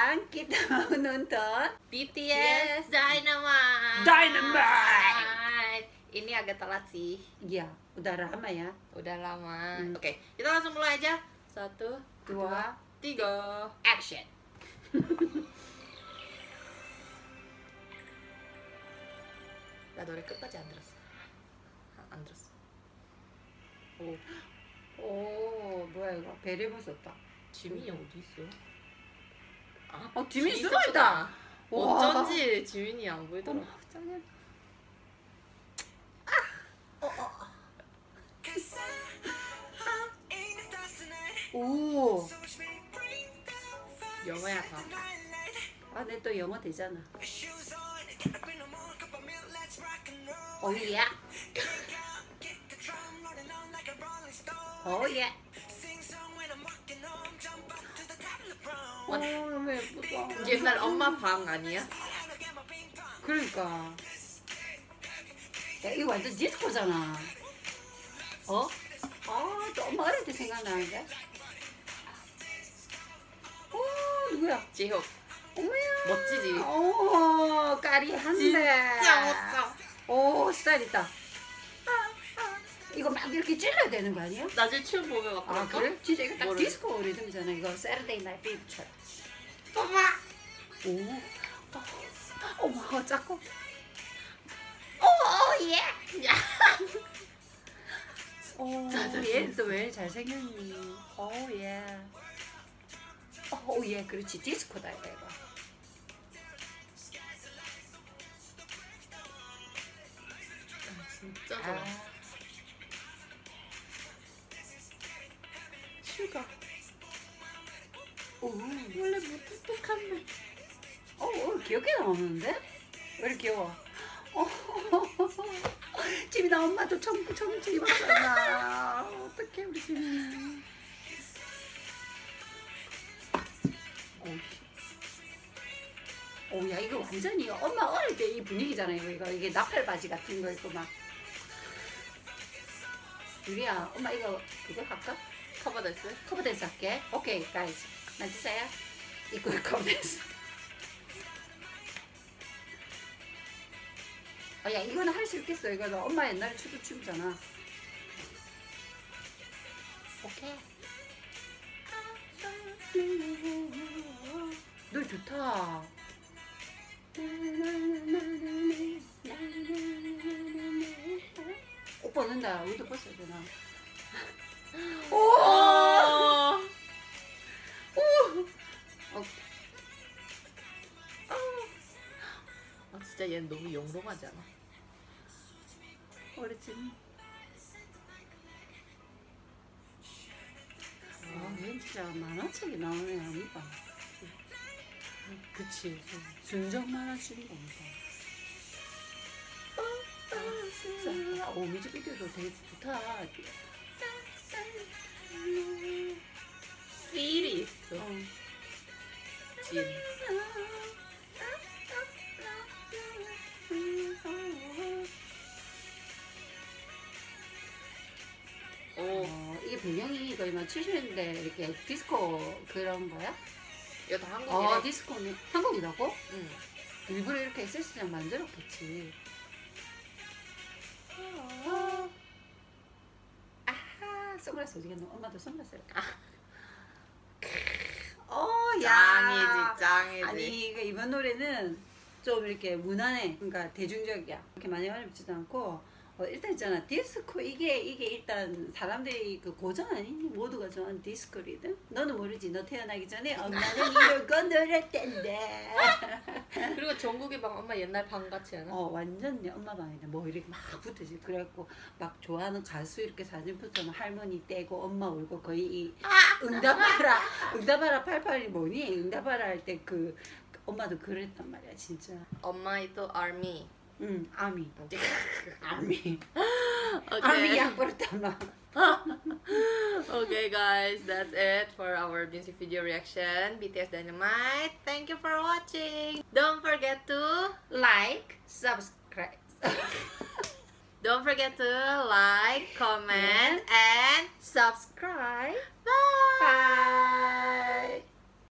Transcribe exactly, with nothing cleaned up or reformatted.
kita mau nonton B T S Dynamite. Dynamite. Ini agak telat sih. Iya, udah lama ya. Udah lama. Hmm. Oke, kita langsung mulai aja. Satu, dua, tiga, action. 나 노래 끝까지 안 들었어. 안 들었어. 오, 오, 뭐야 이거? 배를 벗었다. 지민이 어디 있어? 아, 어, 지민이 뒤에 숨어 있다. 있었구나. 어쩐지 지민이 안 보이더라. 어머, 짱이야. 오, 영어야 다. 아, 내 또 영어 되잖아. 오예. 오예. 오, 너무 예쁘다. 옛날 엄마 방 아니야? 그러니까. 야, 이거 완전 디스코잖아. 어? 아, 또 엄마 어릴 때 생각나는데? 오, 누구야? 지효. 어머야. 멋지지? 오, 까리한데. 진짜 멋져. 오, 스타일 있다. 이거 막 이렇게 찔러야 되는 거 아니야? 나중에 춤 보면 막 아, 그럴까? 그래? 진짜 이거 딱 뭐를? 디스코 리듬이잖아. 이거 Saturday Night Fever. 엄마! 오. 어머, 작고. 오, 예. 야! 오, 얘 또 왜 잘생겼니? 오, 예. 오, 예. 그렇지. 디스코다, 이거. 이거. 진짜 좋아. 아. 슈가. 오, 원래 무뚝뚝한 말. 어, 오늘 귀엽게 나오는데? 왜 이렇게 귀여워? 어, 지민아, 엄마도 청구 청구 입었잖아. 어떡해, 우리 지민이. 오, 야, 이거 완전히 엄마 어릴 때 이 분위기잖아, 이거, 이거. 이게 나팔 바지 같은 거 있고, 막. 유리야, 엄마 이거, 그거 할까? 커버됐어? 커버댄스 할게. 오케이, guys. 만지세요. 이거 커버댄스. 아, 야, 이거는 할 수 있겠어. 이거는 엄마 옛날에 추도 춤이잖아. 오케이. 노래 좋다. 오빠 는다. 우리도 벗어야 되나? 오! 어. 어. 아 진짜 얘는 너무 영롱하지 않아? 어렸지. 아, 얘 진짜 만화책에 나오는 애 아니다. 그치. 순정 만화 주인공이다. 아, 진짜. 오, 뮤직비디오도 되게 좋다. 필이 있어. 어. 진. 오. 어, 이게 배경이 거의 막 칠십 년대 이렇게 디스코 그런 거야? 이거 다 한국이래. 어, 디스코는 한국이라고? 응. 일부러 이렇게 에스에스장 만들었겠지. 어. 아하, 선글라스 어디 갔노? 엄마도 선글라스 이렇게. 아. 어, 짱이지, 짱이지. 아니, 이거 이번 노래는 좀 이렇게 무난해. 그러니까 대중적이야. 이렇게 많이 어렵지도 않고. 어, 일단 있잖아. 디스코, 이게, 이게 일단 사람들이 그 고전 아니니? 모두가 좋아하는 디스코 리듬? 너는 모르지. 너 태어나기 전에 엄마는 이걸 건드릴 텐데. 그리고 정국이 방 엄마 옛날 방 같지 않아? 어, 완전 엄마 방이네. 뭐 이렇게 막 붙어지. 그래갖고 막 좋아하는 가수 이렇게 사진 붙으면 할머니 떼고 엄마 울고 거의 이 응답하라, 응답하라 팔팔이 뭐니? 응답하라 할 때 그 엄마도 그랬단 말이야, 진짜. 엄마이 또 아미. 응, 아미. 아미. Okay. 아미 약버렸단 말. Okay guys, that's it for our music video reaction B T S Dynamite. Thank you for watching. Don't forget to Like, subscribe. don't forget to like, comment, and Subscribe. bye. Bye.